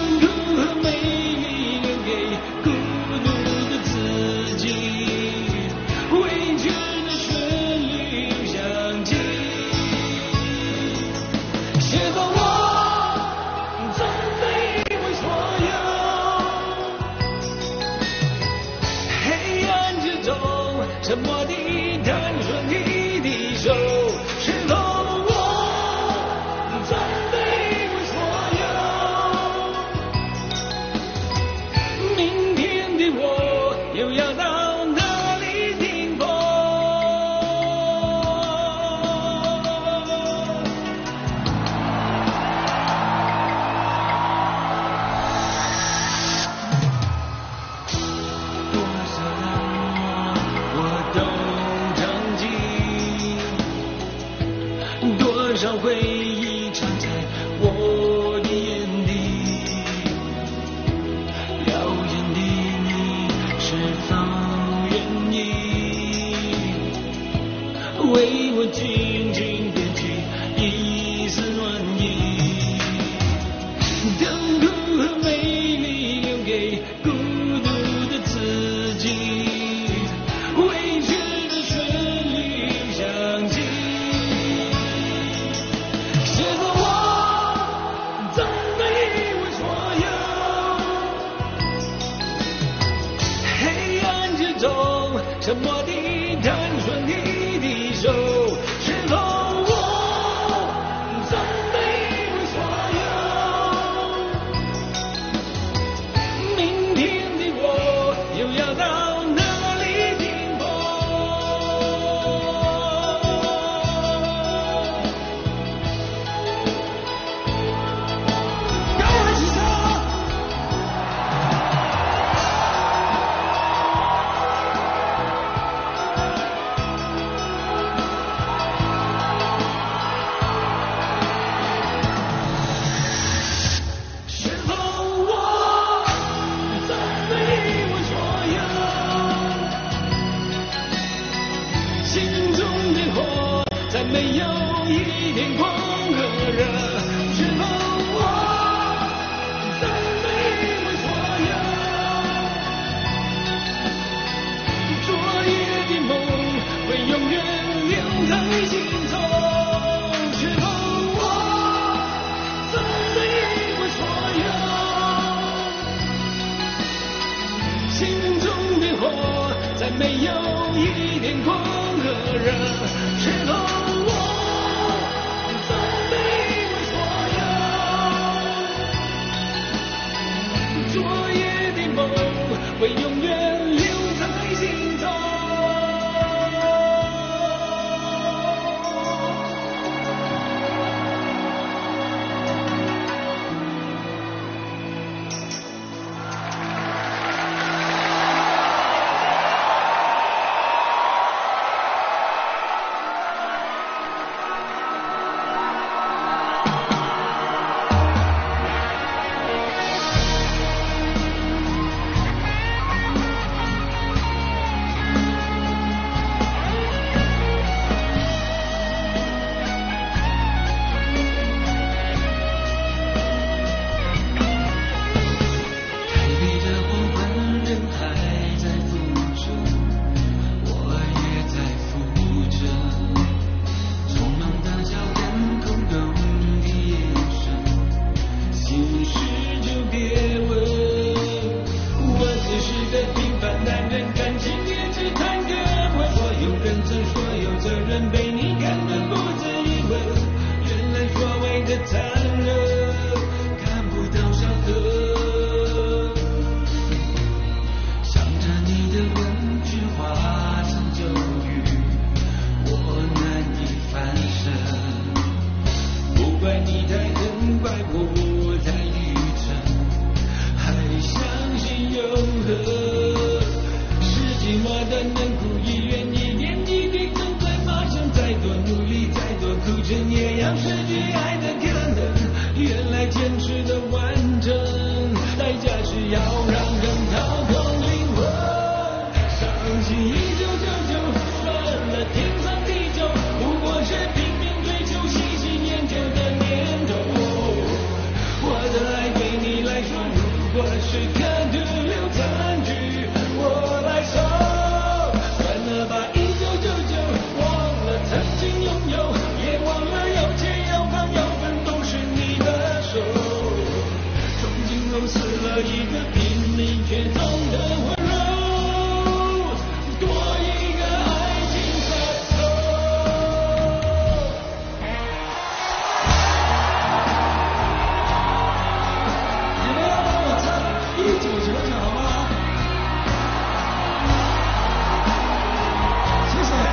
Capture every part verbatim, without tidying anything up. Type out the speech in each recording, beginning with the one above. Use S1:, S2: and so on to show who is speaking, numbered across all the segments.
S1: 沉默地弹顺你的手，是否我曾被我所有？明天的我又要到哪里停泊？多少冷漠我都尝尽，多少回忆藏在我的眼底，遥远的你是否愿意为我静静编织一丝暖意？痛苦和美丽留给孤独的自己，未知的旋律响起，是否我曾被我所有？黑暗之中，沉默地弹顺你的手，是否我曾被我所有？明天的我又要到哪里停泊？高还是低？是否我曾被我所有？心中的火再没有一点光和热，是否我曾被我所有？昨夜的梦会永远留在心中，是否我曾被我所有？心中的火再没有一点光和热，是否我曾被我所有？昨夜的梦会永远留在心中。 时刻徒留残局，我来收。算了吧，一九九九，忘了曾经拥有，也忘了要钱要房要分都是你的手。从今后死了一个拼命却总的温柔，多一个爱情杀手。你们要帮我唱一九九九好吗？谢谢。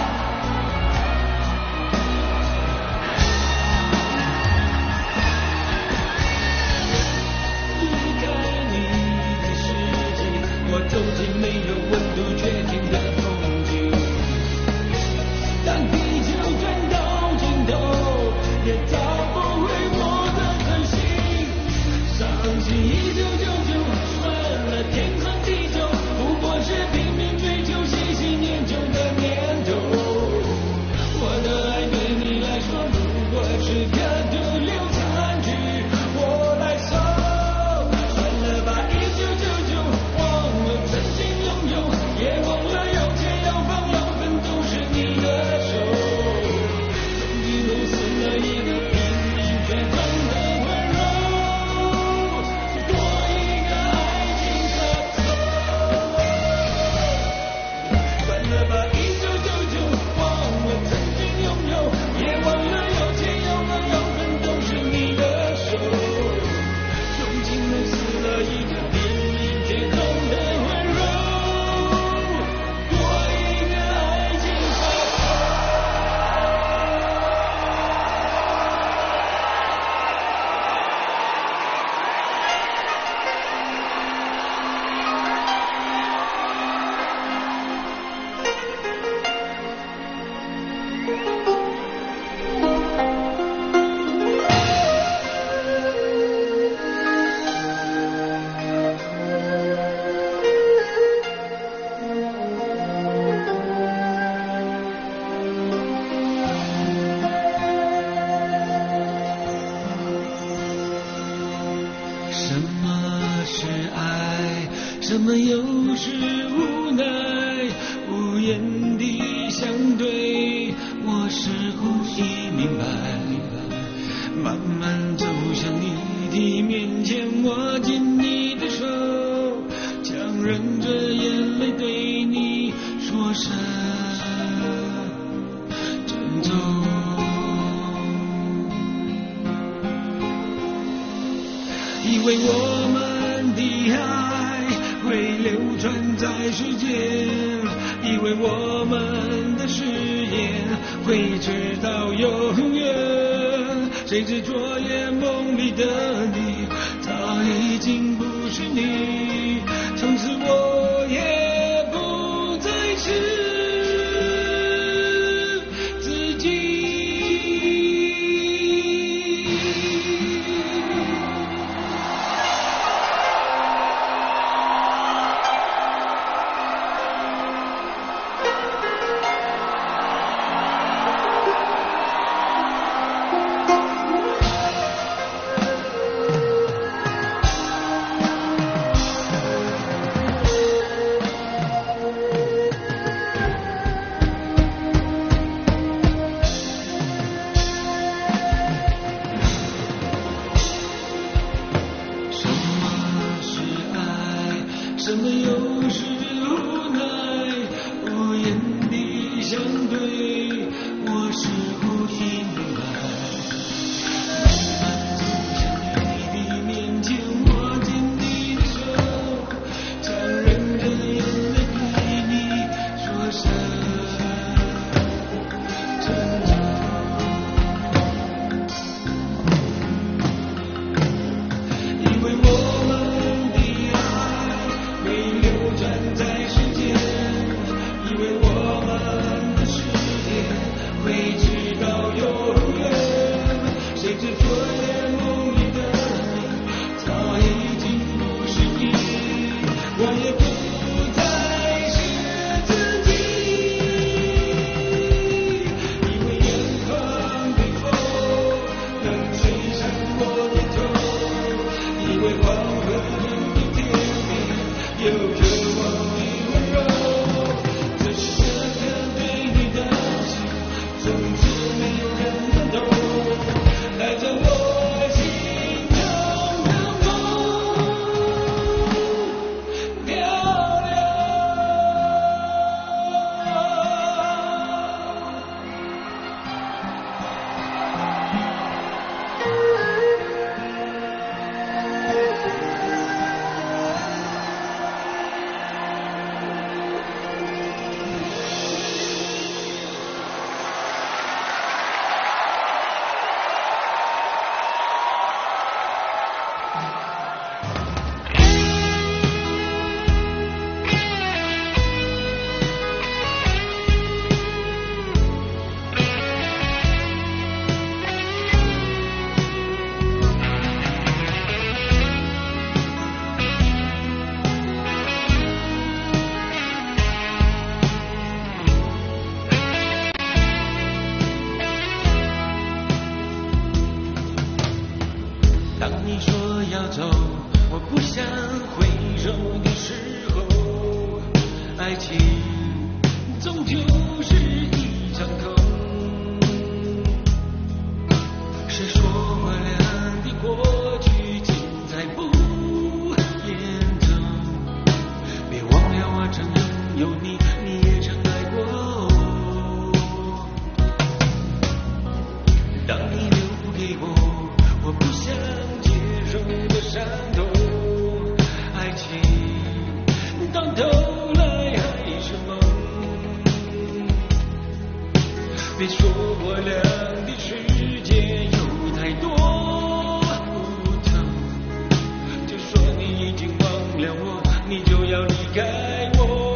S1: 离开你的世界，我走进没有温度却停的风景。当地球转到尽头，也找不回我的真心。伤心一九九九，算了天长地久，不过是拼命追求喜新厌旧的念头。我的爱对你来说，如果是个徒留残局，我来收。算了吧，一九九九，忘了曾经拥有，也忘了有钱要房要分都是你的手。从今后死了一个拼命却总的温柔，多一个爱情杀手。算了吧，一九九九，忘了曾经拥有，也忘了有钱要房要分都是你的手。从今后死了一个拼命却总的温柔，多一个爱情杀手。什么是爱？什么又是无奈？无言的相对，我似乎已明白。慢慢走向你的面前，握紧你的手，强忍着眼泪对你说声珍重。以为我们的爱会流传在世间，以为我们的誓言会直到永远，谁知昨夜梦里的你早已经不是你，从此我也不再是自己。什么又是无奈？无言的相对，我似乎已明白。慢慢走向你的面前，握紧你的手，强忍着眼泪对你说声珍重。以为我们的爱会流传爱情终究是一场空。谁说我俩的过去尽在不言中？别忘了我曾拥有你，你也曾爱过我。当你留给我我不想接受的伤痛，爱情到头来还是梦。别说我俩的世界有太多不同，就说你已经忘了我，你就要离开我。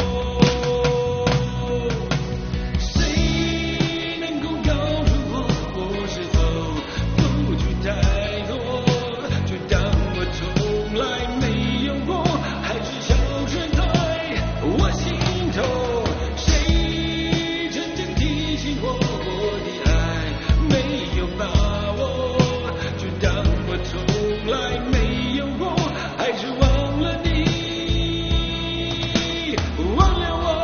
S1: 谁能够告诉我，我是否付出太多，就当我从来没有过，还是消失在我心头。谁曾经提醒我，我的爱没有把握，就当我从来没有过，还是忘了你，忘了我。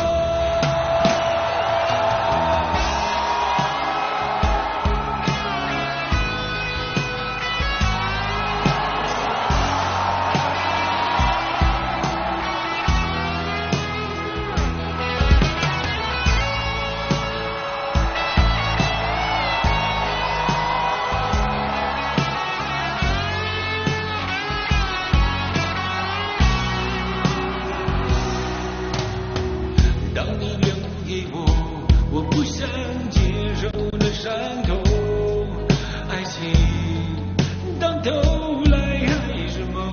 S1: 当你留给我我不想接受的伤痛，爱情到头来还是梦。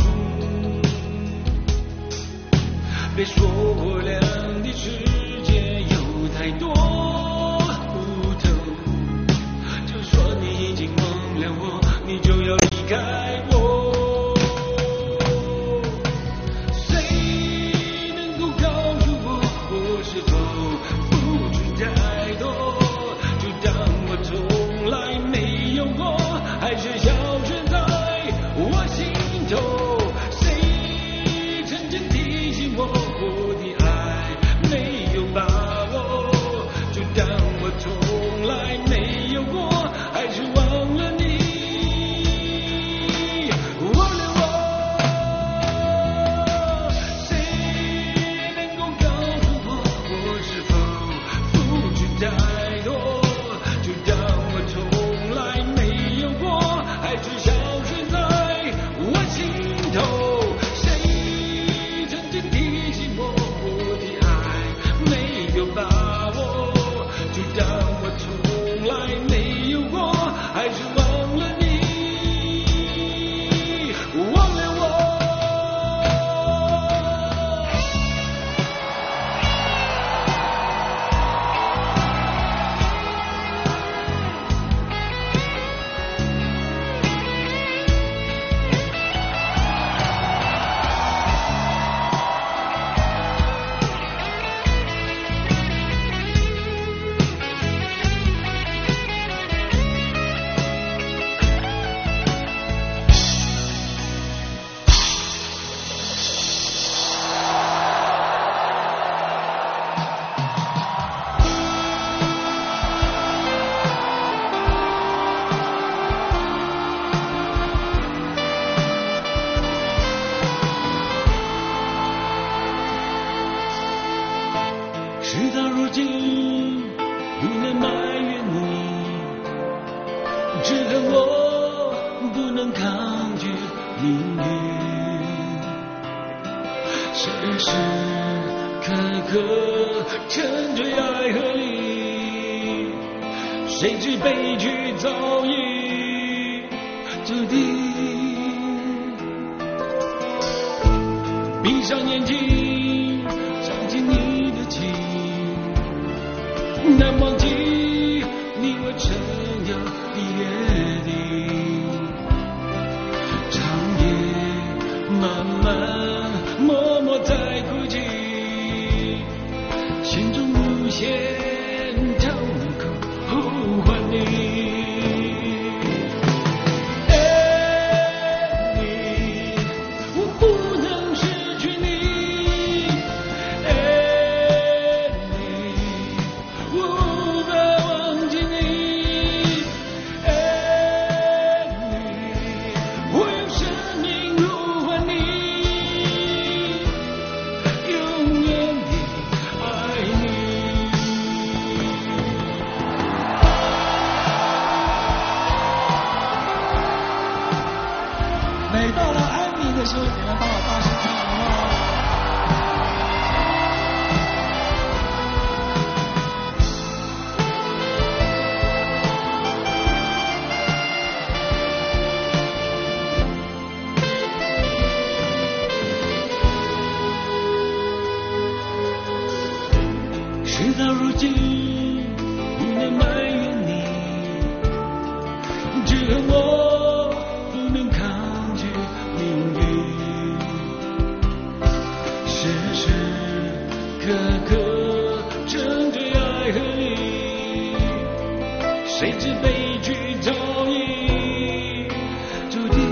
S1: 别说我俩的世界有太多不同，就说你已经忘了我，你就要离开我。谁能够告诉我，我是否付出太多，就当我从来没有过，还是消失在我心头。谁曾经提醒我，我的爱没有把握，就当我从来没有过，还是忘了你，忘了我。谁能够告诉我，我是否付出太多，就当我从来没有过，还是消失在我心头。谁曾经提醒我，我的爱没有把握，就当我从来没有过，还是忘了你，忘了我。事到如今，不能埋怨你，只恨我不能抗拒命运。时时刻刻沉醉爱河里，谁知悲剧早已注定。闭上眼睛，想起你的情，难忘记你我曾有的约定。长夜漫漫，默默在哭泣，心中无限痛苦呼唤你。爱你，我不能失去你。爱事到如今不能埋怨你，只恨我不能抗拒命运，时时刻刻争对爱和理，谁知悲剧早已注定。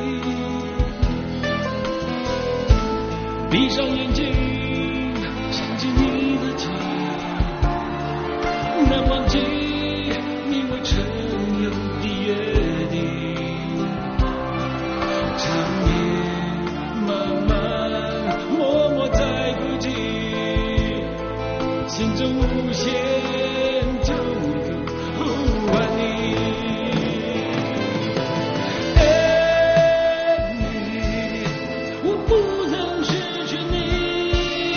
S1: 闭上眼睛，想起你的情，难忘记你未曾有的约定。长夜漫漫，默默在孤寂，心中无限痛苦呼唤你。爱你，我不能失去你。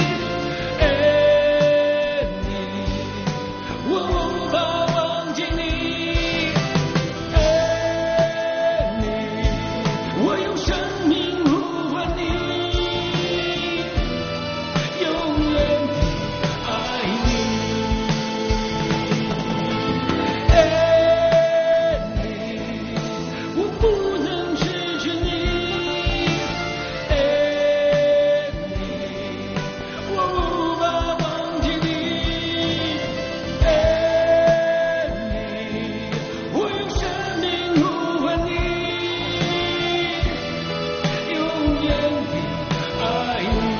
S1: 爱你，我无法忘记你。爱你，我用生命呼唤你，永远的爱你。爱你，我不能失去你。爱你，我无法忘记你。爱你，我用生命呼唤你，永远的爱你。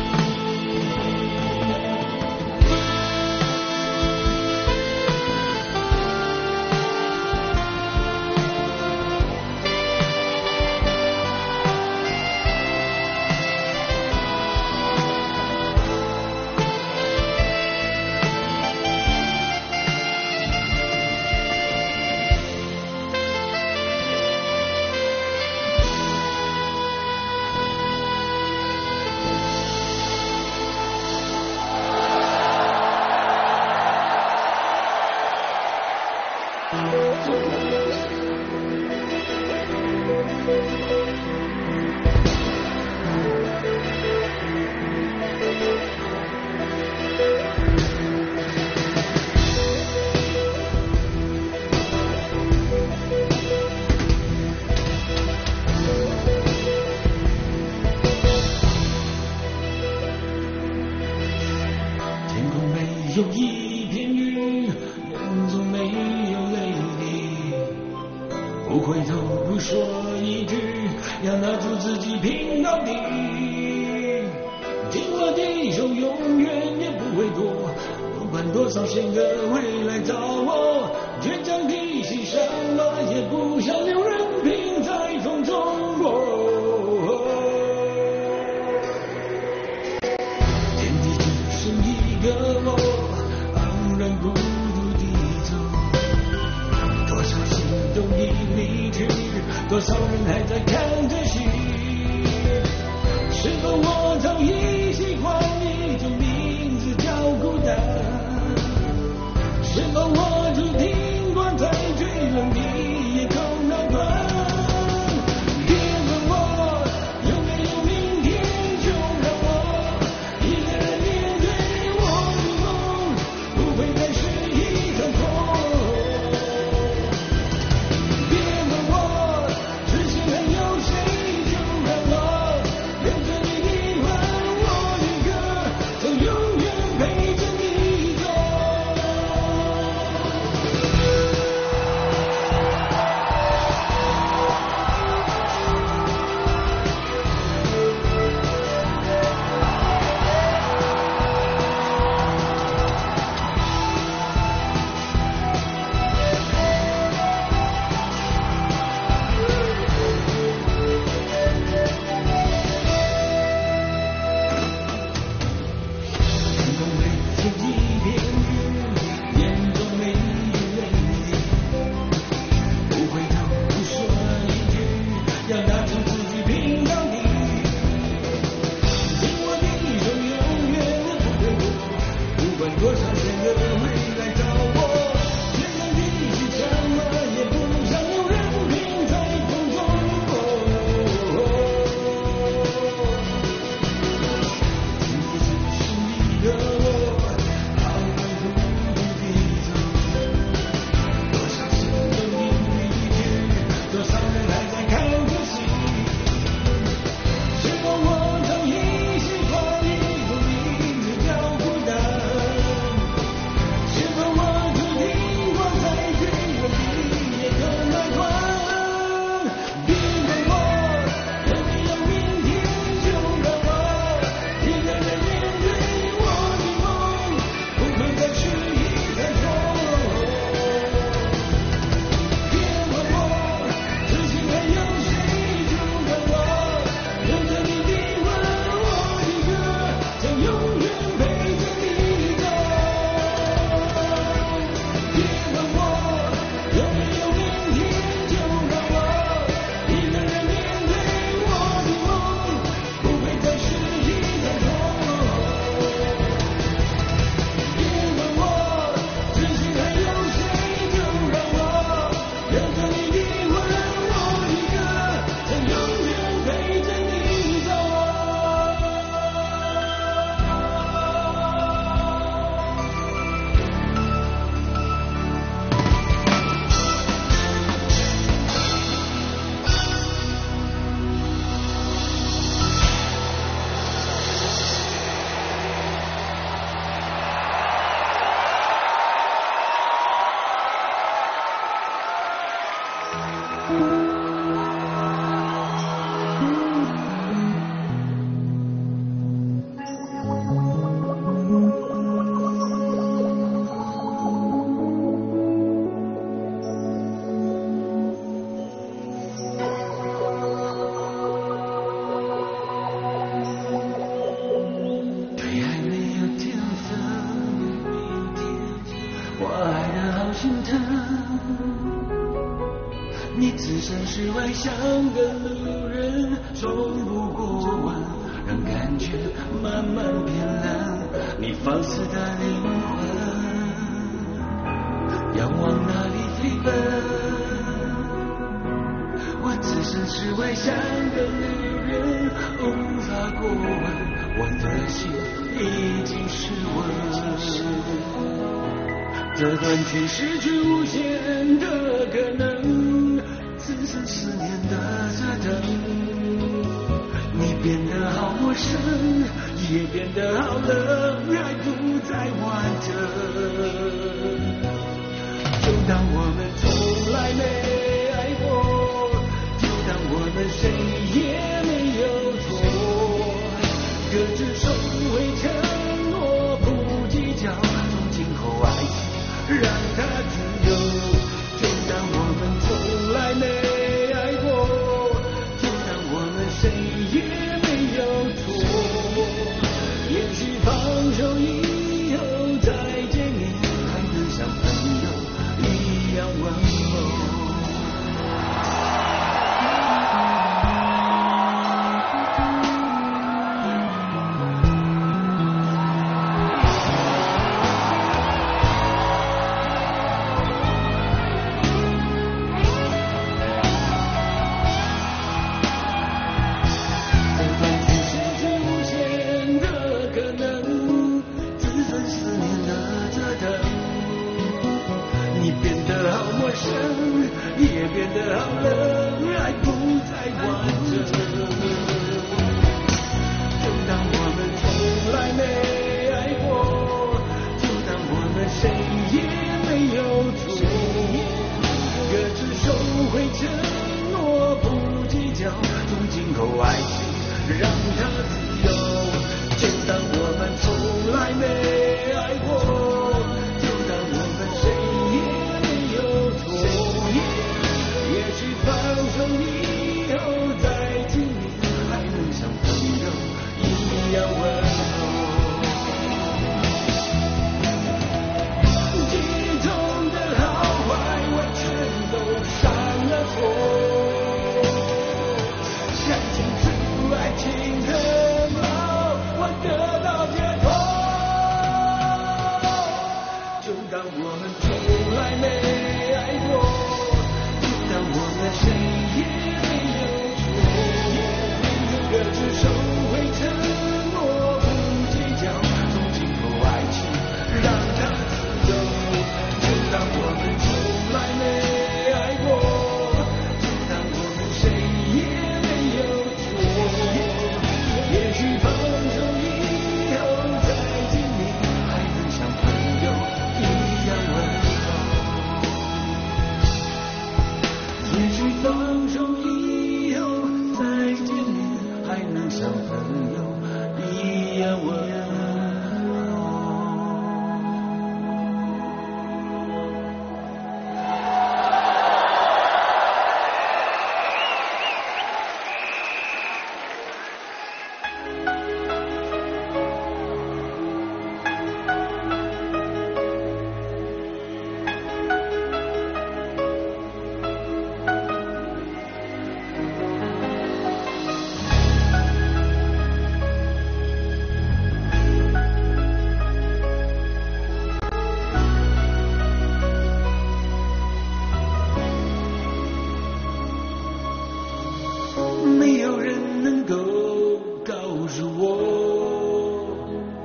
S1: 天空没有一片云，人总没有泪滴，不回头不说一句，要拿出自己拼到底。紧握的手永远也不会躲，不管多少险恶会来找我，倔强的心伤了也不想留任凭在风中落。天地只剩一个我，昂然孤独地走，多少心动已离去，多少人还在看着戏。是否我早已习惯一种名字叫孤单？是否我注定关在最冷的夜空那端？别问我有没有明天，就让我一个人面对我的梦，不会再是一场空。别问我之前还有谁，就让我留着你的你置身事外像个路人，从不过问，让感觉慢慢变蓝。你放肆的灵魂，要往哪里飞奔？我置身事外像个旅人，无法过问。我的心已经失温。这段情失去无限的可能，只剩思念的折腾。你变得好陌生，也变得好冷，爱不再完整。就当我们从来没爱过，就当我们谁也没有错，各自收回承诺，不计较，从今后爱情让它自由。就当我们从来没爱过，就当我们谁也没有错，也许放手以后再见面，还能像朋友一样问候。也变得好冷，爱不再完整。就当我们从来没爱过，就当我们谁也没有错，各自收回承诺，不计较，从今后爱情让它自由。就当我们从来没爱过，就当我们谁也没有错，也许放手以后再见面，还能像朋友一样问候。记忆中的好坏我全都上了锁，看清楚爱情的猫，我得到解脱。就当我们从来没爱过，谁也没有错，各自收回承诺，不计较，从今后爱情让它自由。就当我们从来没爱过，就当我们谁也没有错，也许放手以后再见面，还能像朋友一样问候。也许放手以后再见面，还能像朋友一样问候。没有人能够告诉我，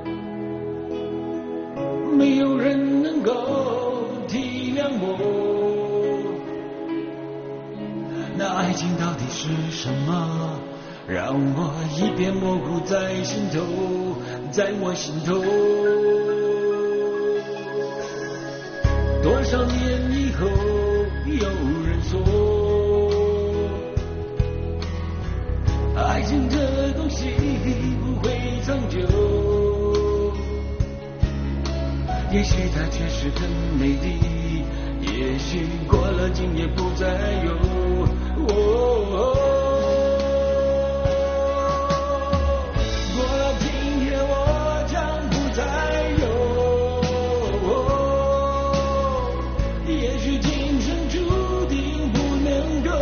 S1: 没有人能够体谅我，那爱情到底是什么，让我一片模糊在心头，在我心头。多少年以后有人说，爱情这东西不会长久，也许它确实很美丽，也许过了今夜不再有。哦，过了今天我将不再有，也许今生注定不能够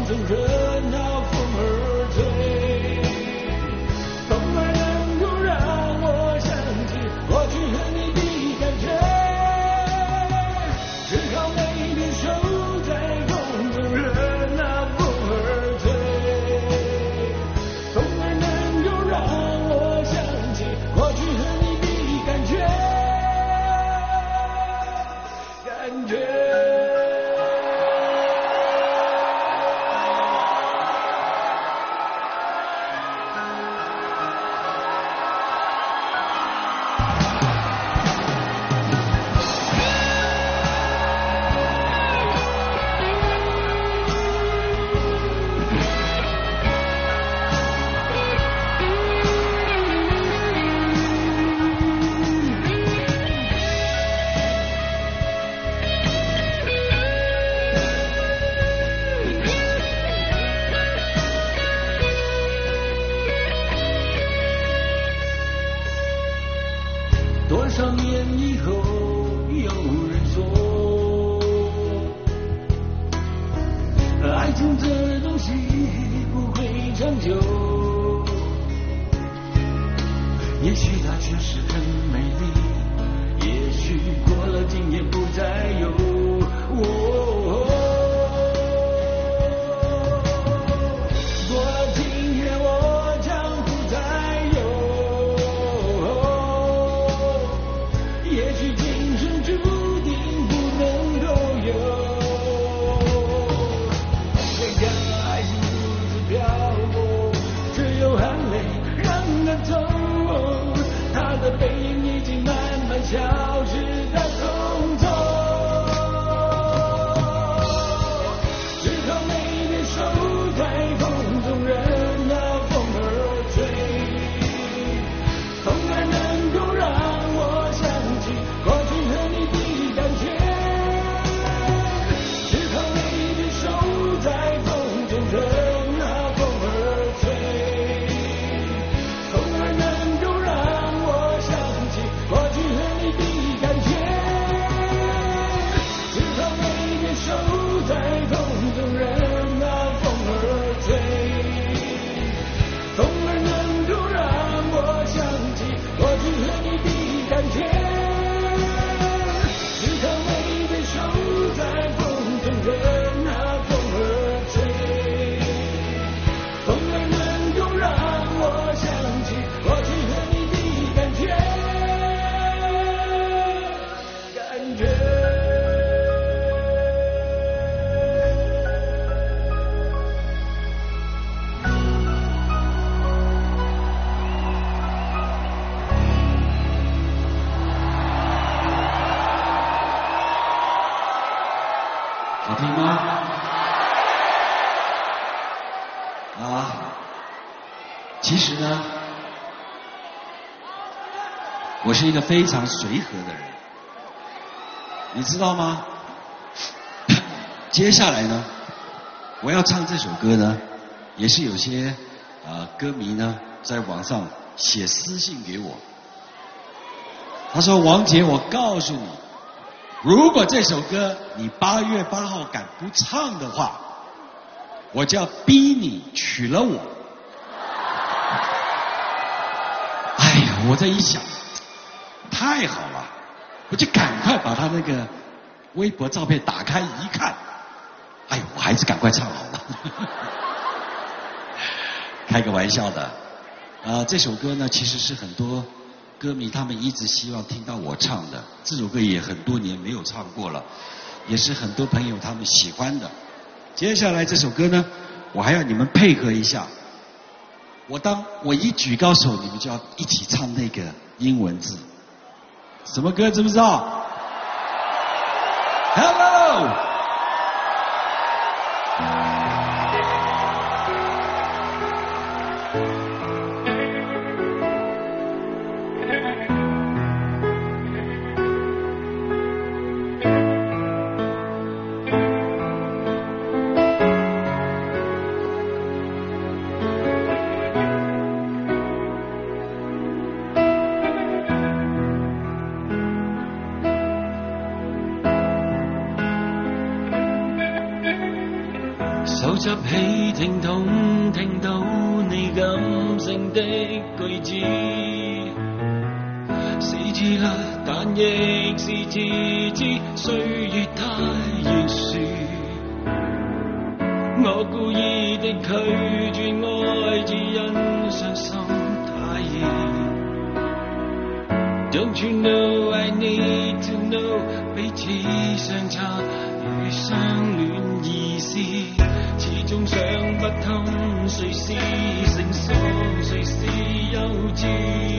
S1: 中热闹风儿吹，风儿能够让我想起过去和你的感觉，只好每天守在风中热闹风儿吹，风儿能够让我想起过去和你的感觉，感觉。多少年以后，有人说，爱情这东西不会长久。也许它确实很美丽，也许过了今夜不再有。哦过了今夜我将不再有。也许今生注定不能够有，谁叫爱情如此漂泊，只有含泪让它走，他的背影已经慢慢消失在空中，只好每天守在风中任那风儿吹，风儿能够让我想起过去和你的感觉，只好每天守在风中任那风儿吹，风儿能够让我想起过去和你的感觉，只好每天守在风中任那风儿吹，风儿能够让我想起过去和你的感觉，只好每天守在风中任那风儿吹，风儿能够让我想起过去和你的感觉，感觉。
S2: 好听吗？啊，其实呢，我是一个非常随和的人，你知道吗？接下来呢，我要唱这首歌呢，也是有些呃歌迷呢在网上写私信给我，他说王杰，我告诉你，如果这首歌你八月八号敢不唱的话，我就要逼你娶了我。哎呀，我这一想，太好了，我就赶快把他那个微博照片打开一看，哎呦，我还是赶快唱好了。开个玩笑的，啊、呃，这首歌呢，其实是很多歌迷他们一直希望听到我唱的，这首歌也很多年没有唱过了，也是很多朋友他们喜欢的。接下来这首歌呢，我还要你们配合一下，我当我一举高手，你们就要一起唱那个英文字。什么歌知不知道 ？Hello。
S1: 抱執起聽筒，聽到你感性的句子，是自律，但亦是自知，歲月太懸殊。我故意的拒絕愛，只因傷心太易。Don't you know I need to know， 彼此相差與相戀意思，始終想不通，誰是成熟，誰是幼稚。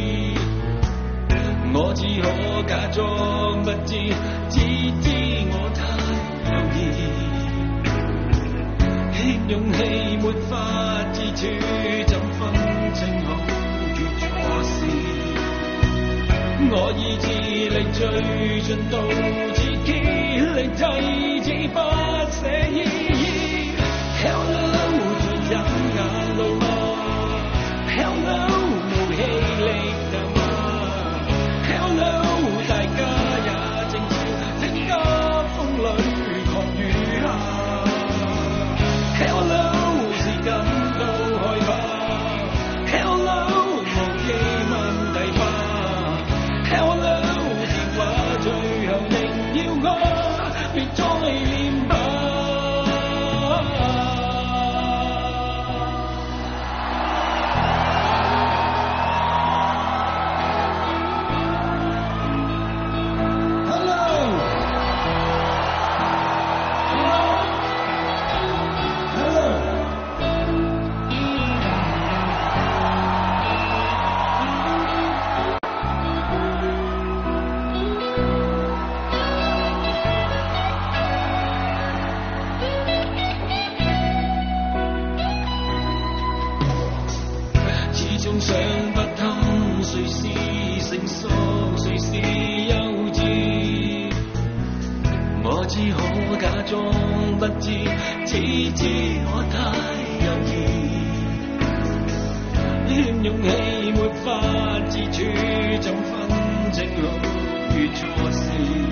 S1: 我只可假裝不知，只知我太猶豫。欠勇氣沒法自處，怎分清好與錯事？我意志力最盡到自己力制止不捨意義。Hello， 在忍眼淚嗎 ？Hello， 無氣力嗎 ？Hello， 大家也靜悄，聽急風裏狂雨下。Hello， 是感到害怕。Hello， 無記問題吧。Hello， 電話最後仍要我，別再念吧。想不通，誰是成熟，誰是幼稚。我只可假裝不知，只知我太猶豫。欠勇氣沒法自處，怎分清好與錯事？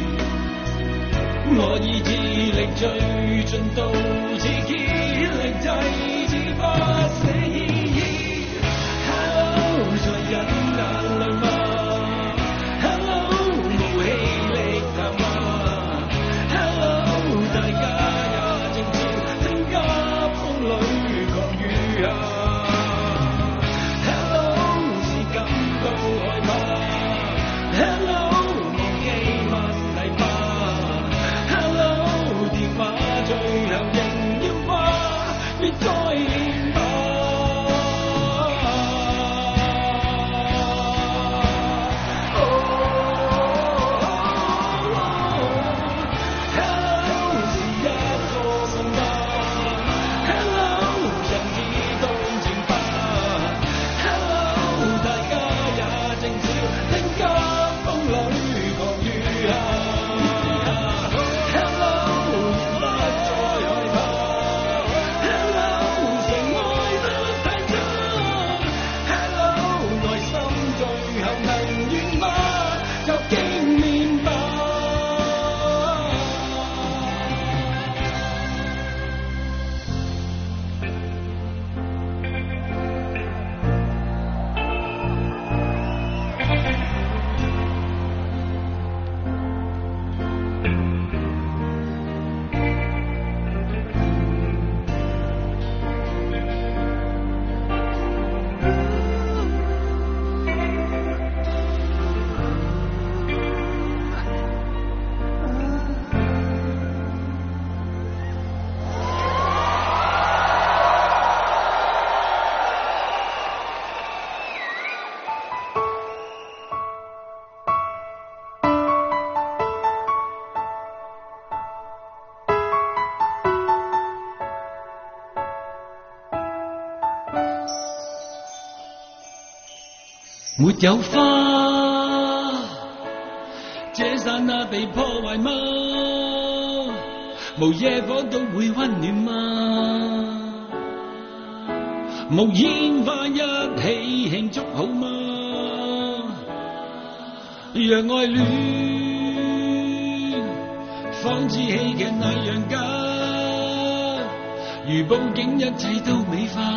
S1: 我意志力最盡到自己力制止不捨意義。在忍眼淚嗎 ？Hello， 無氣力談嗎 ？Hello， 大家也靜悄，聽急風裏狂雨下。Hello， 是感到害怕。Hello， 無記問題吧。Hello， 電話最後仍要嗎？別再念吧。沒有花，這剎那被破壞嗎？無野火都會溫暖嗎？無煙花一起慶祝好嗎？讓愛戀仿似戲劇那樣假， 如布景，一切都美化，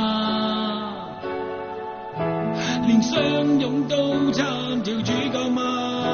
S1: 连相拥都參照主角嗎？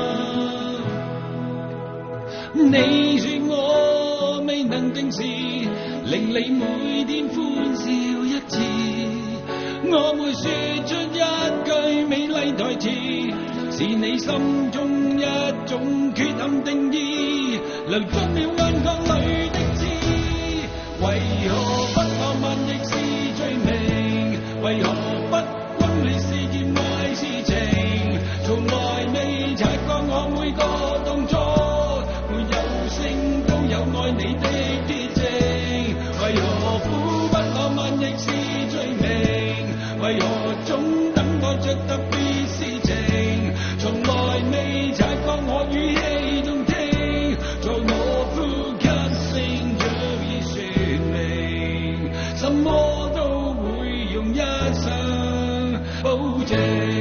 S1: 你說我未能定時，令你每天歡笑一次，我會說出一句美麗台詞，是你心中一種缺陷定義，流出了眼角裏的刺。為何不浪漫亦是罪名？為何不轟烈是件壞事情？從來未察覺我每個動作沒有聲都有愛你的鐵證。為何苦不浪漫亦是罪名？為何總等待着特別事情？從來未察覺我語氣動聽，在我呼吸聲早已說明，什麼都會用一生保證。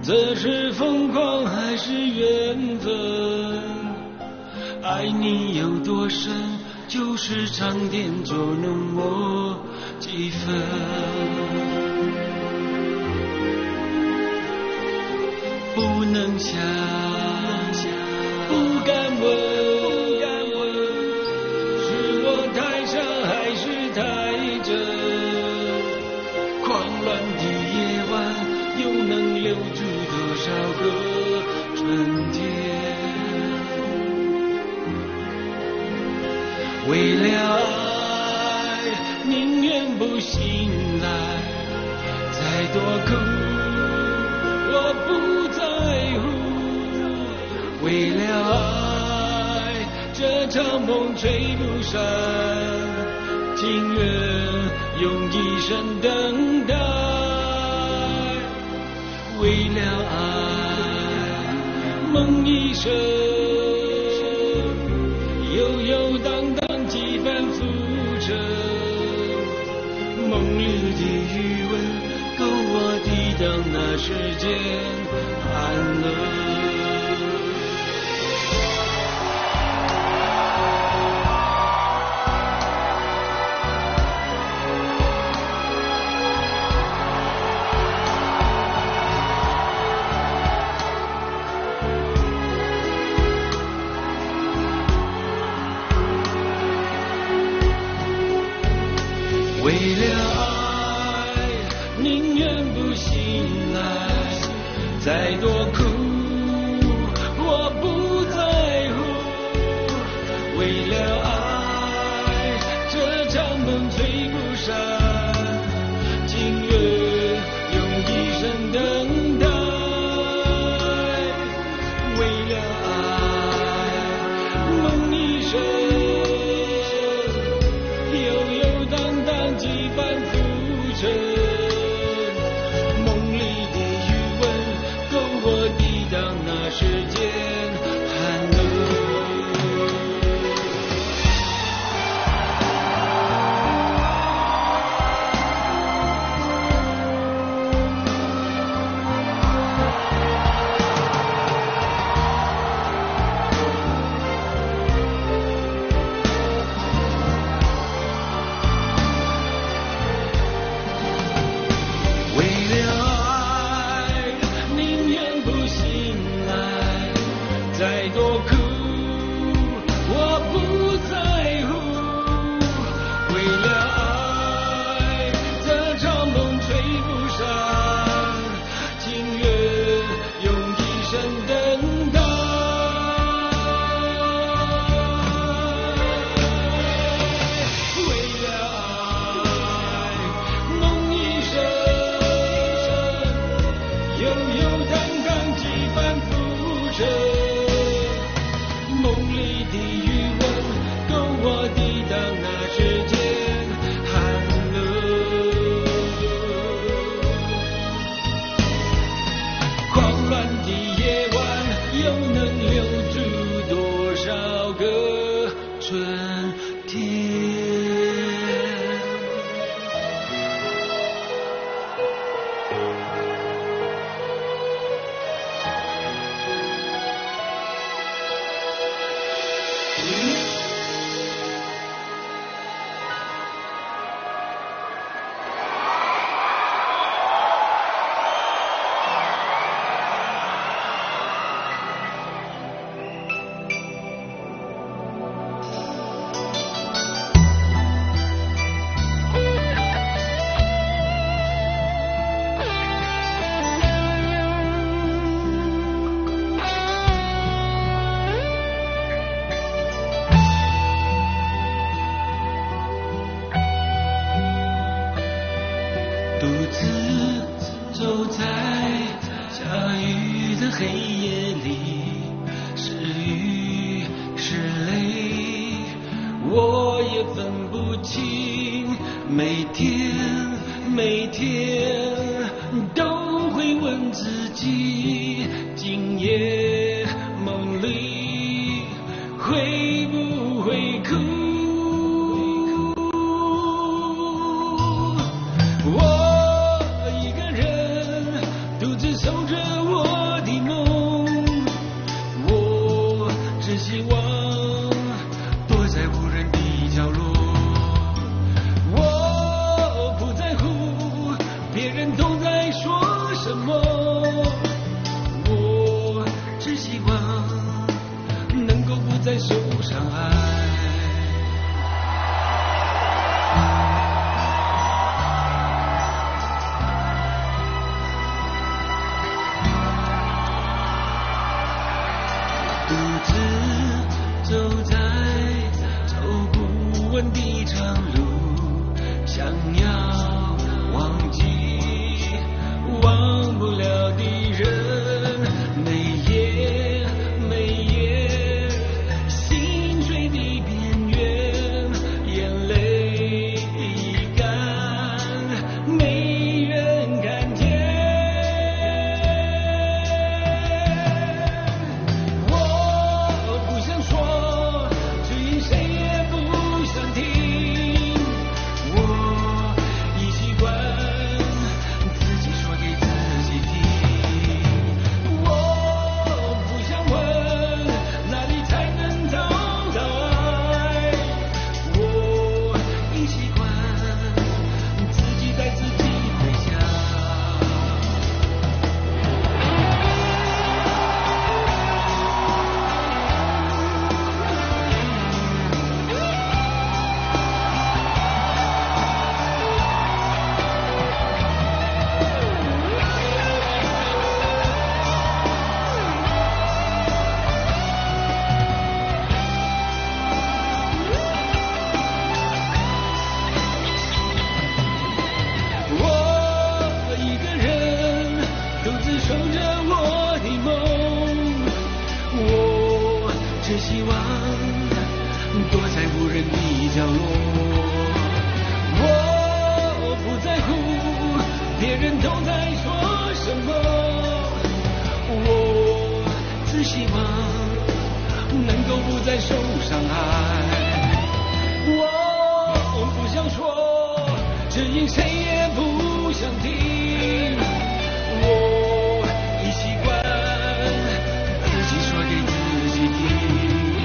S1: 这是疯狂还是缘分？爱你有多深，就是长点捉弄我几分。不能想，不敢问，是我太傻还是太真？狂乱的夜晚，又能留住多少个春天？为了爱，宁愿不醒来，再多苦我不在乎。为了爱，这场梦吹不散，情愿用一生等待。为了爱，梦一生悠悠荡荡几番浮沉。梦里的余温够我抵挡那世间寒冷。为了爱，宁愿不醒来，再多苦我不在乎。为了爱，这场梦吹不散，情愿用一生等待。为了爱，梦一生几番浮沉，梦里的余温够我抵挡那世间寒冷。再多苦我不在乎。为了爱，这场梦吹不散，情愿用一生等待。为了爱，梦一生悠悠荡荡几番浮沉。梦里的余温够我抵挡那世间寒冷。狂乱的夜晚，又能留住多少个春天？独自走在下雨的黑夜里，是雨是泪，我也分不清。每天每天都会问自己，今夜梦里会不会哭？我一个人独自守着我别人都在说什么，我只希望能够不再受伤害。独自走在走不完的长路，想要忘记忘不了的人，每夜每夜心碎的边缘，眼泪已干，没人看见。我不想说，只因谁也不想听，我已习惯自己说给自己听。我不想问哪里才能找到爱，我已习惯自己带自己回家。我一个人独自守着我的梦，我只希望躲在无人的角落。我不在乎别人都在说什么，我只希望能够不再受伤害。我不想说，只因谁也不想听，我已习惯自己说给自己听。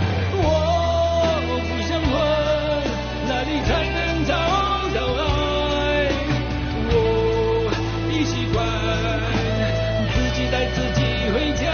S1: 我不想问哪里才能找到爱，我已习惯自己带自己回家。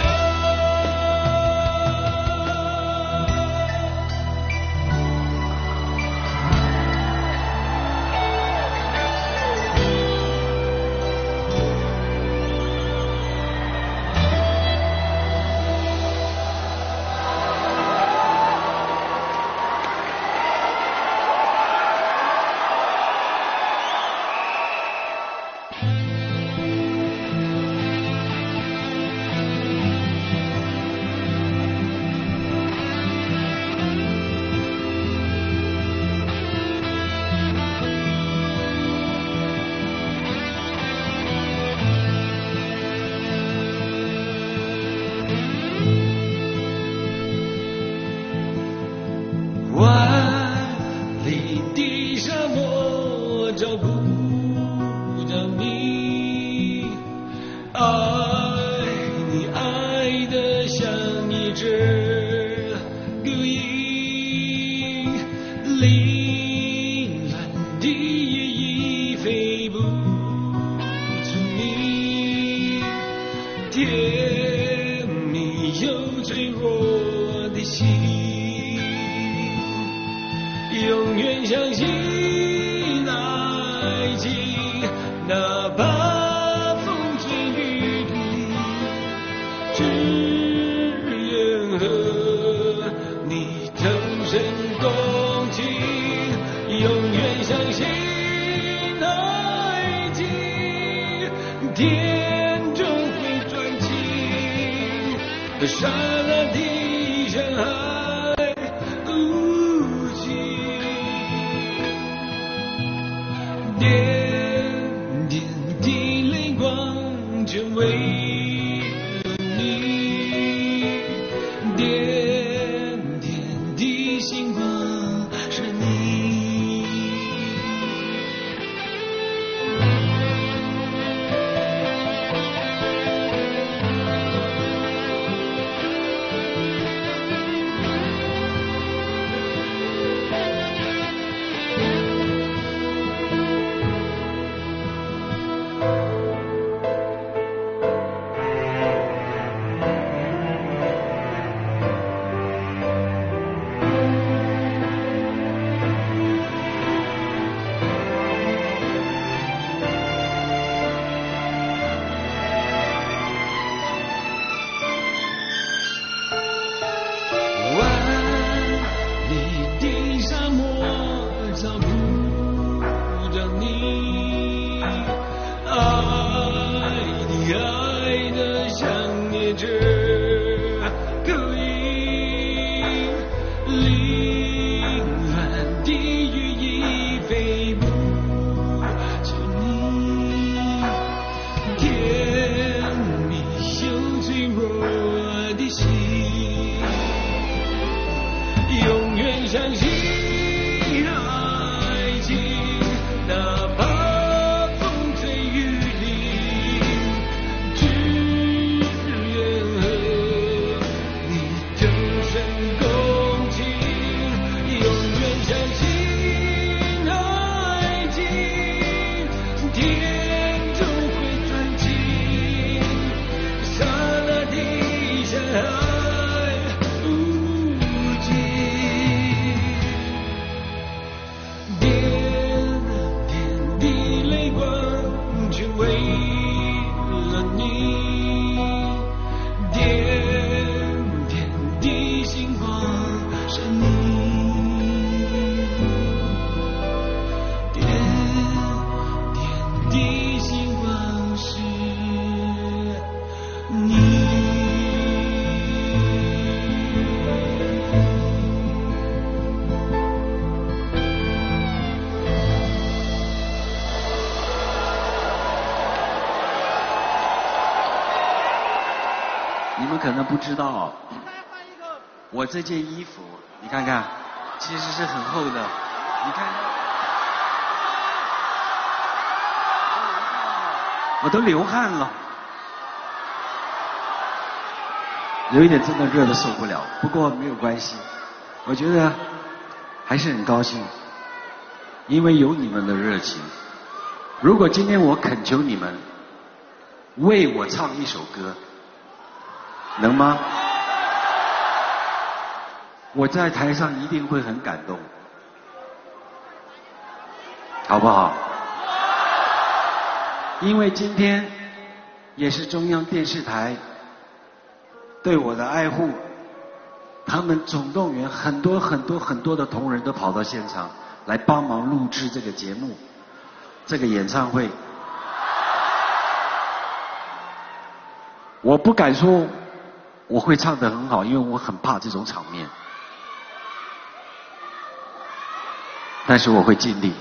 S1: 万里的沙漠找不到你，爱你爱得像一只孤鹰，凌乱的夜已飞不出你，甜蜜又脆弱的心，永远相信爱情，哪怕风吹雨淋，只愿和你同生共情，永远相信爱情，天终会转晴，刹那的深海无尽，点点的泪光全为了你，点点的星光是你。 的星光是你。
S2: 你们可能不知道，我这件衣服，你看看，其实是很厚的。你看，我都流汗了，有一点真的热得受不了。不过没有关系，我觉得还是很高兴，因为有你们的热情。如果今天我恳求你们为我唱一首歌，能吗？我在台上一定会很感动，好不好？因为今天也是中央电视台对我的爱护，他们总动员很多很多很多的同仁都跑到现场来帮忙录制这个节目，这个演唱会。我不敢说我会唱得很好，因为我很怕这种场面，但是我会尽力。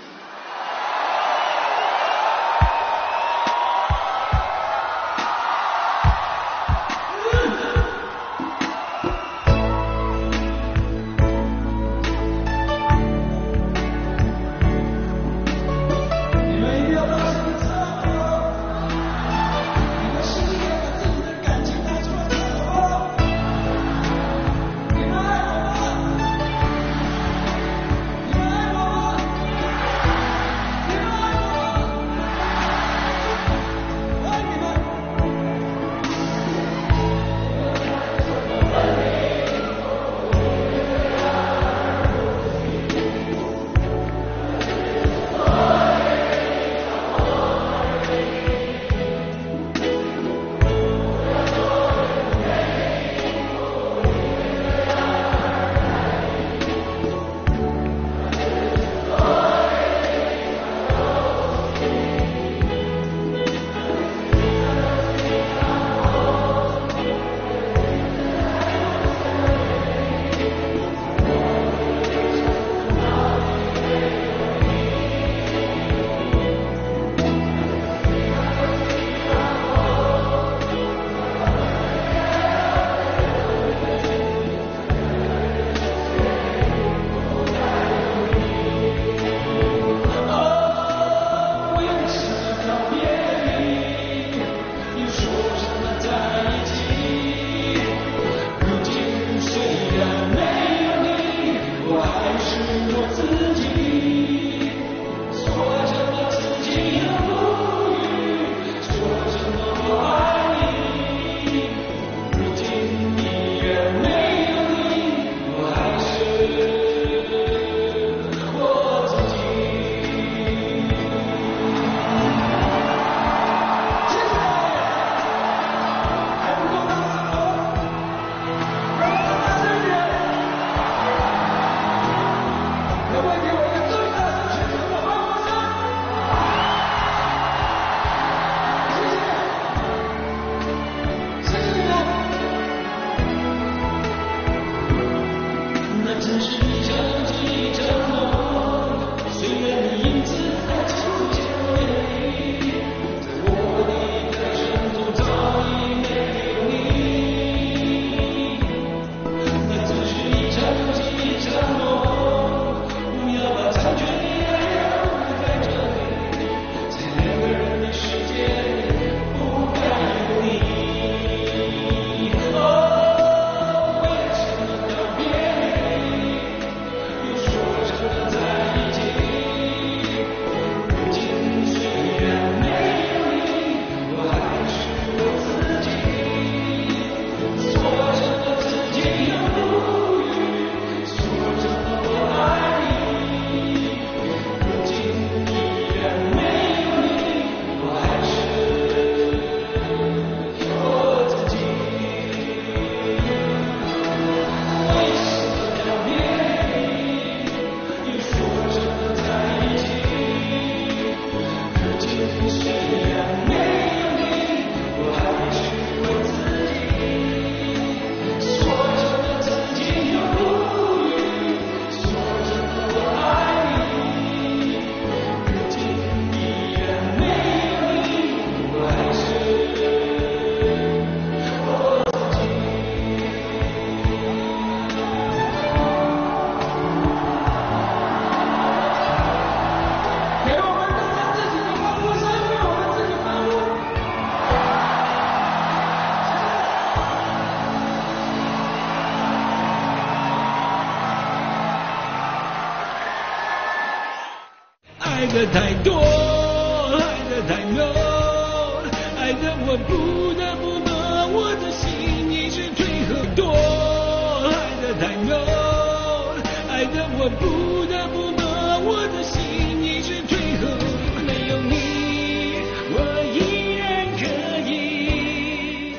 S1: 爱的太多，爱的太浓，爱的我不得不把我的心一直退后。多爱的太浓，爱的我不得不把我的心一直退后。没有你，我依然可以。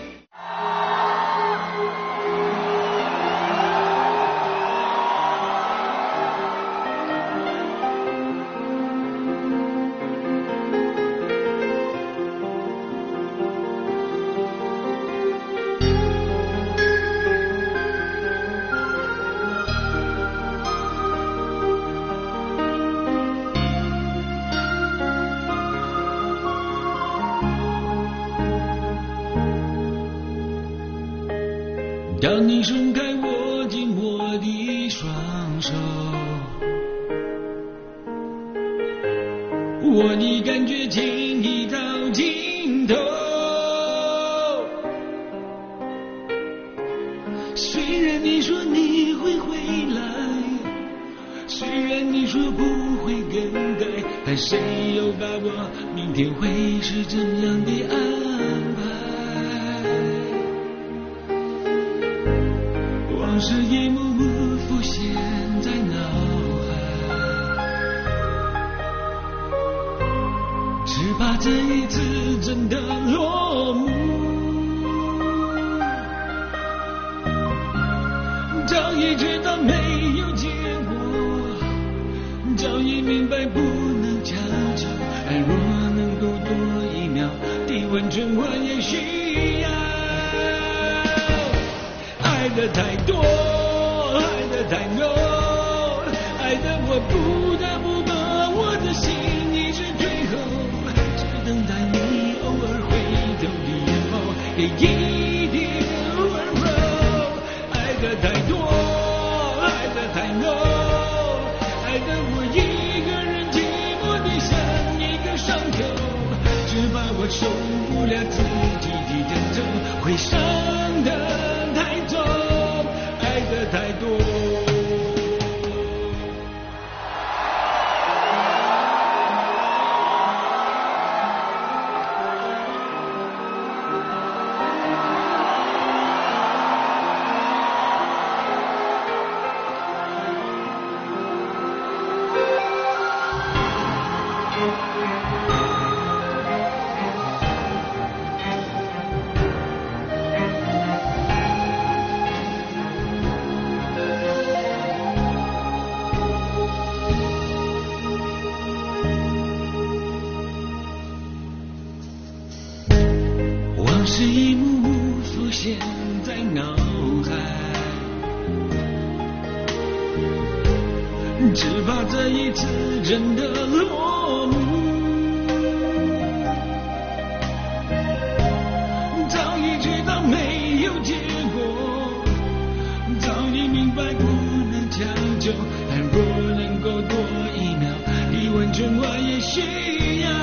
S1: 当你松开我紧握的双手，我的感觉轻易到尽头。虽然你说你会回来，虽然你说不会更改，但谁有把握明天会是怎样的安排？往事一幕幕浮现在脑海，只怕这一次真的落幕。早已知道没有结果，早已明白不能强求，爱若能够多一秒的温存，我也需要。爱的太多，爱的太浓，爱的我不得不把我的心一直退后，只等待你偶尔回头的眼眸，给一点温柔。爱的太多，爱的太浓，爱的我一个人寂寞的像一个伤口，只怕我受不了自己的疼痛，会伤得太重。爱的太多。是一幕幕浮现在脑海，只怕这一次真的落幕。早已知道没有结果，早已明白不能强求，但若能够多一秒的温存，我也需要。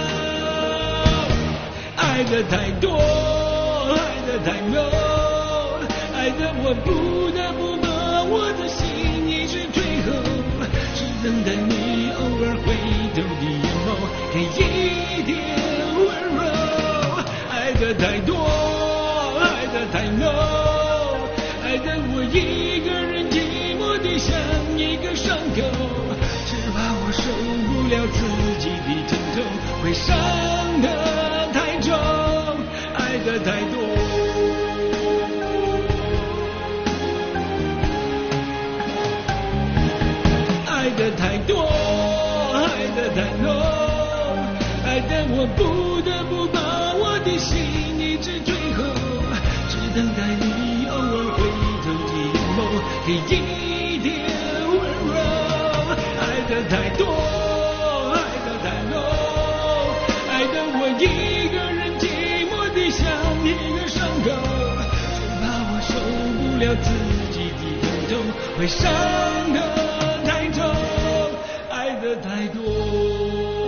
S1: 爱的太多，爱的太浓，爱的我不得不把我的心一直退后，只等待你偶尔回头的眼眸，给一点温柔。爱的太多，爱的太浓，爱的我一个人寂寞的像一个伤口，只怕我受不了自己的疼痛，会伤得太重。爱的太多，爱的太多，爱的太浓，爱的我我不得不把我的心一直追后，只等待你偶尔回头低眸，给一点温柔。爱的太多，爱的太浓，爱的我一个人寂寞的像一个伤口，只怕我受不了自己的疼痛，会伤得太重，爱的太多。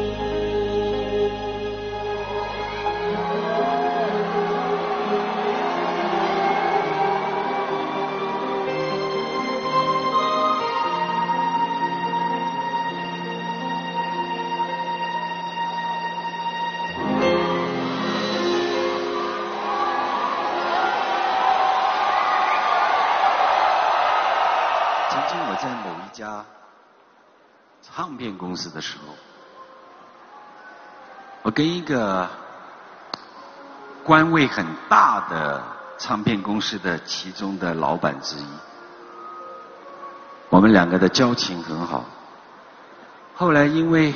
S2: 在某一家唱片公司的时候，我跟一个官位很大的唱片公司的其中的老板之一，我们两个的交情很好。后来因为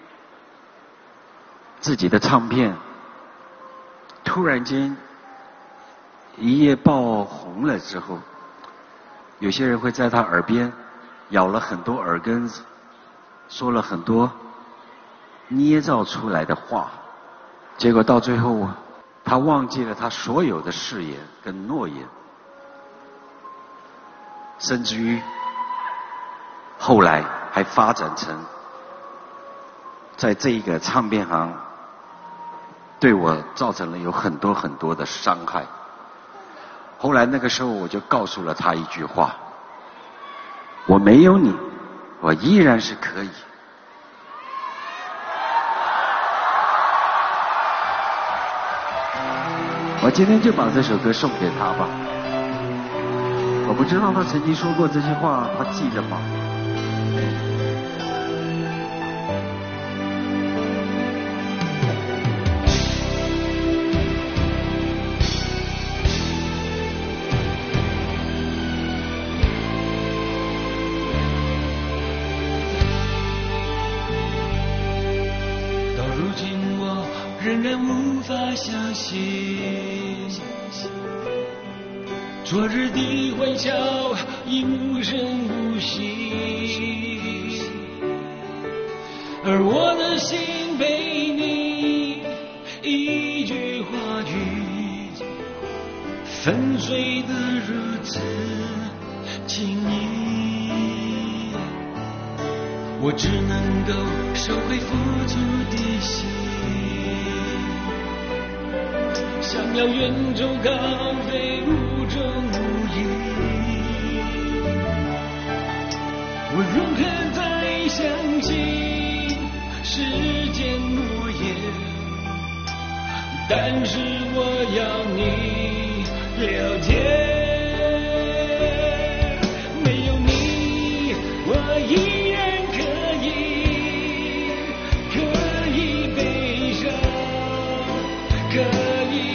S2: 自己的唱片突然间一夜爆红了之后，有些人会在他耳边咬了很多耳根子，说了很多捏造出来的话，结果到最后他忘记了他所有的誓言跟诺言，甚至于后来还发展成在这一个唱片行对我造成了有很多很多的伤害。后来那个时候我就告诉了他一句话，我没有你，我依然是可以。我今天就把这首歌送给他吧。我不知道他曾经说过这些话，他记得吗？
S1: 仍然无法相信，昨日的欢笑已无声无息，而我的心被你一句话语粉碎得如此轻易，我只能够收回付出的心，想要远走高飞无中无影，我如何再相信世间诺言？但是我要你了解，没有你我依然可以，可以悲伤，可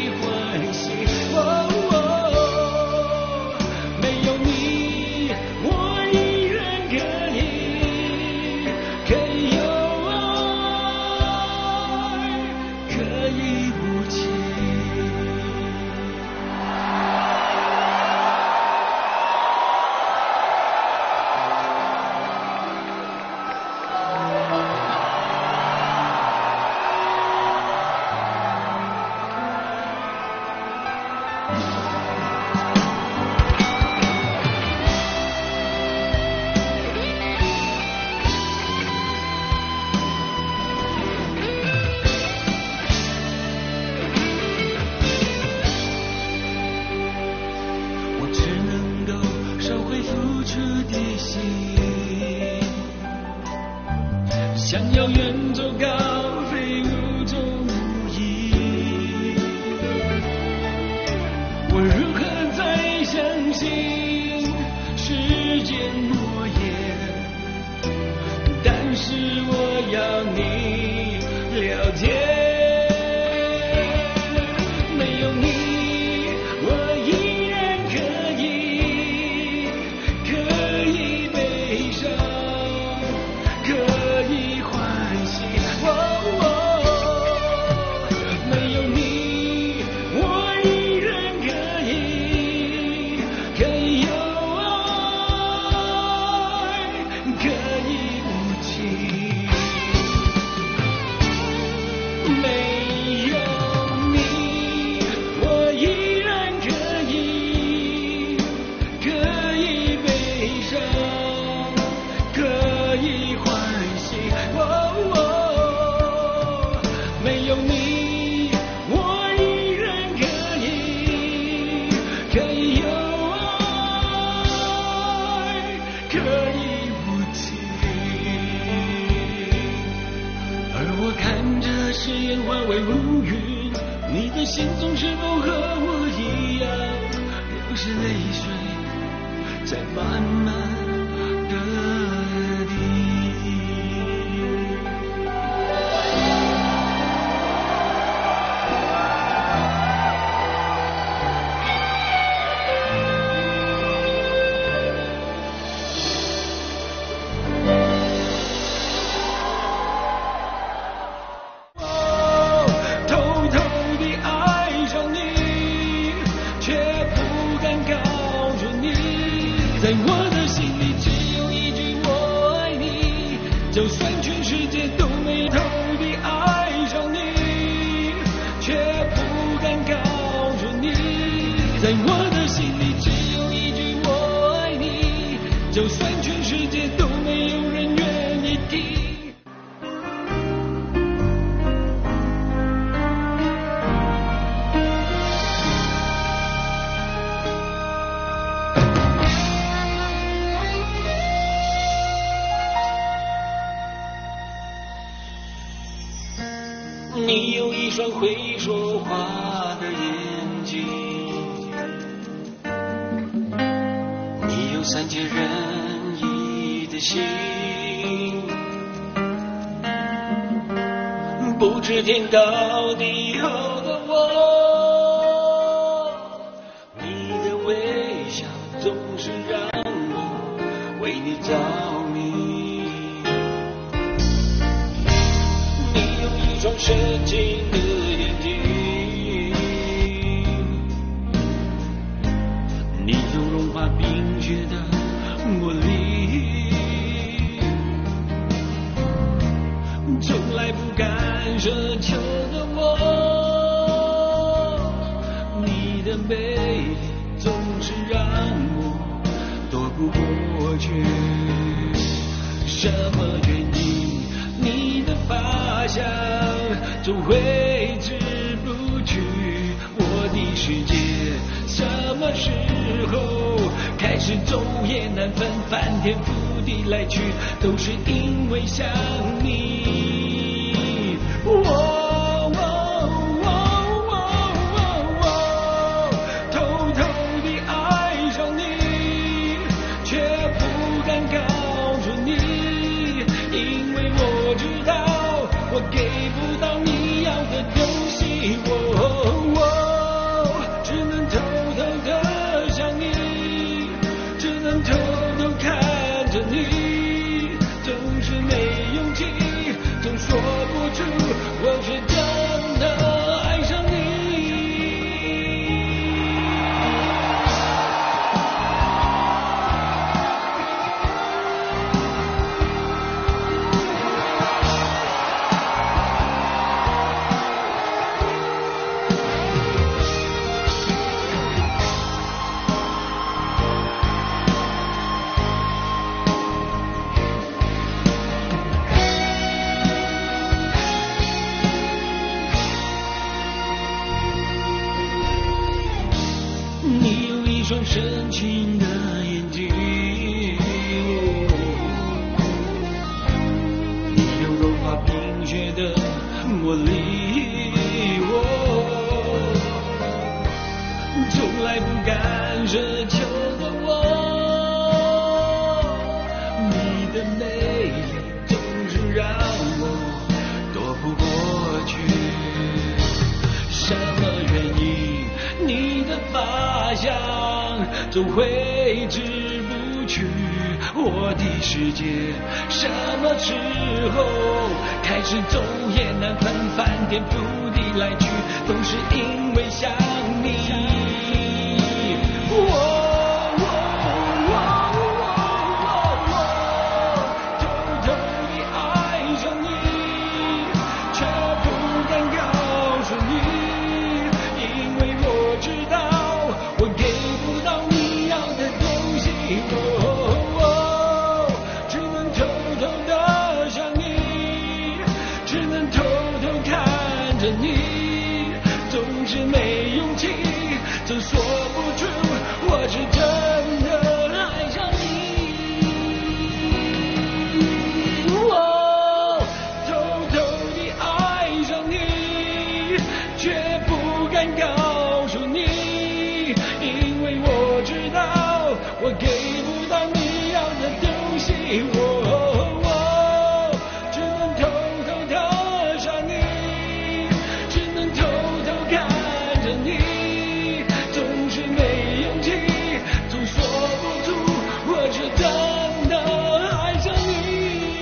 S1: 想要远走高飞无中无影，我如何再相信世间诺言？但是我要你了解，没有你我依然可以，可以悲伤，可以欢喜。 化为乌云，你的心中是否和我一样，流着泪水在慢慢的滴。在我的心里只有一句我爱你，就算全世界都没偷地爱上你，却不敢告诉你。在我的心里只有一句我爱你，就算全世界都没有人愿意听。你有一双会说话的眼睛，你有三千人意的心，不知天高地厚的我，你的微笑总是让我为你着迷。双深情的眼睛，你有融化冰雪的魔力，从来不敢奢求的我，你的美丽总是让我躲不过去。什么原因？你的发香总挥之不去，我的世界什么时候开始昼夜难分，翻天覆地来去，都是因为想你。我我给不到你要的东西，我、哦、只能偷偷的想你，只能偷偷看着你，总是没勇气，总说不出我是真的爱上你。深情的眼睛，你有融化冰雪的魔力，我从来不敢奢求的我，你的美丽总是让我躲不过去。什么原因？你的发香总挥之不去，我的世界什么时候开始昼夜难分，翻天覆地来去，都是因为想你。我总说不出我是真的爱上你，我偷偷地爱上你， 敢告诉你，因为我知道我给不到你要的东西，我、哦哦、只能偷偷的想你，只能偷偷看着你，总是没勇气，总说不出我是真的爱上你。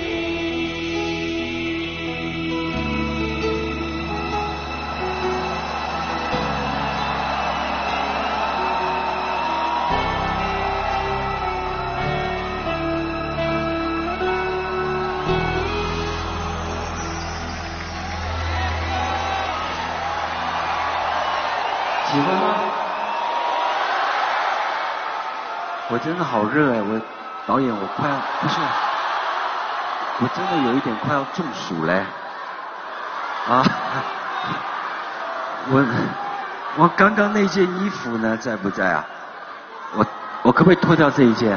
S3: 喜欢吗？我真的好热哎！我导演，我快要不是，我真的有一点快要中暑嘞！啊，我我刚刚那件衣服呢，在不在啊？我我可不可以脱掉这一件？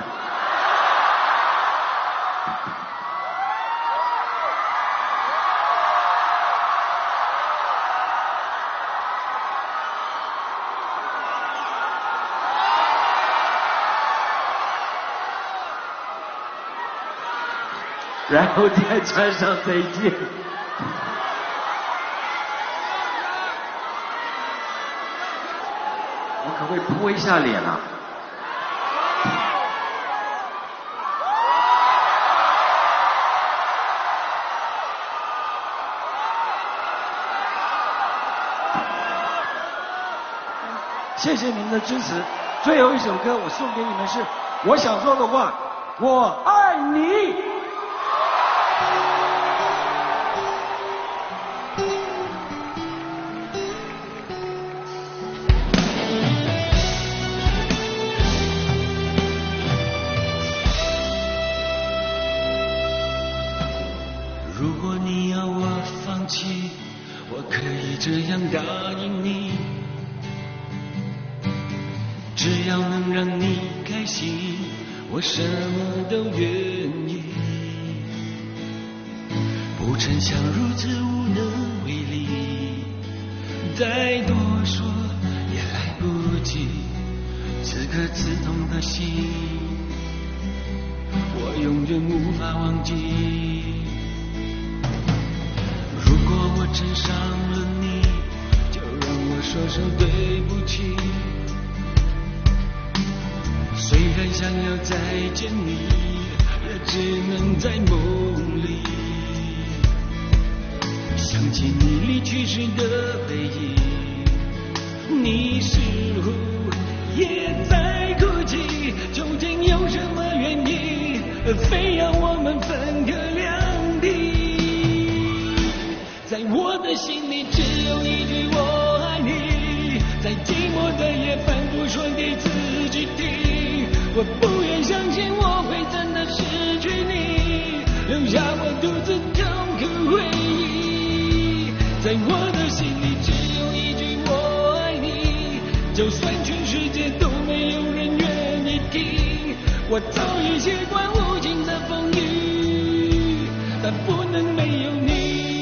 S3: 然后再穿上这一件。我可不可以泼一下脸啊？
S4: 谢谢您的支持。最后一首歌我送给你们是我想说的话，我爱你。
S1: 如果你要我放弃，我可以这样答应你，只要能让你开心，我什么都愿意。不曾想如此无能为力，再多说也来不及，此刻刺痛的心，我永远无法忘记。如果我真伤了你，就让我说声对不起。虽然想要再见你，也只能在梦里。想起你离去时的背影，你似乎也在哭泣。究竟有什么原因，非要我们分隔两地？在我的心里只有一句我爱你，在寂寞的夜反复说给自己听。我不愿相信我会真的失去你，留下我独自痛苦回忆。在我的心里只有一句我爱你，就算全世界都没有人愿意听。我早已习惯无情的风雨，但不能没有你。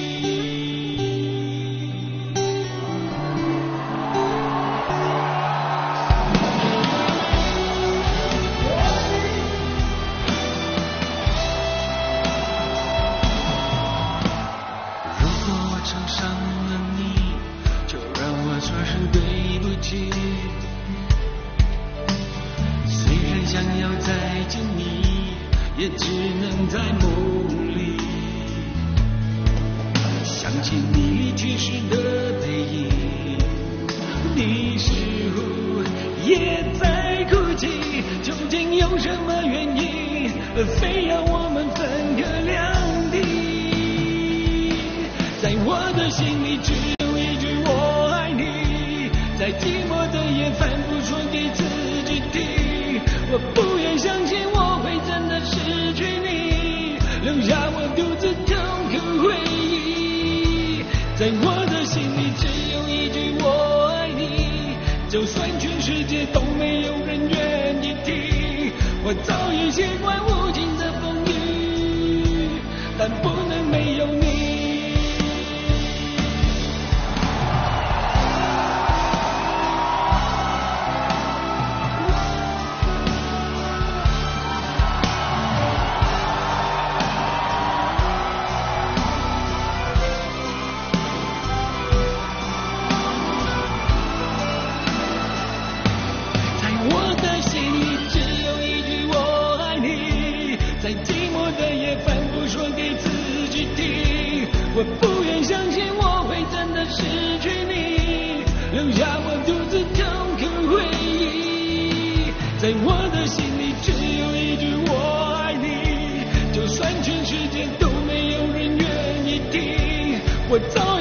S1: 也只能在梦里想起你离去时的背影，你似乎也在哭泣。究竟有什么原因，非要我们分隔两地？在我的心里只有一句我爱你，在寂寞的夜反复说给自己听。我不愿相信我会真的失去你，留下我独自痛苦回忆。在我的心里只有一句我爱你，就算全世界都没有人愿意听。我早已习惯无情的风雨，但不能没有你。 我不愿相信我会真的失去你，留下我独自痛苦回忆。在我的心里只有一句我爱你，就算全世界都没有人愿意听，我早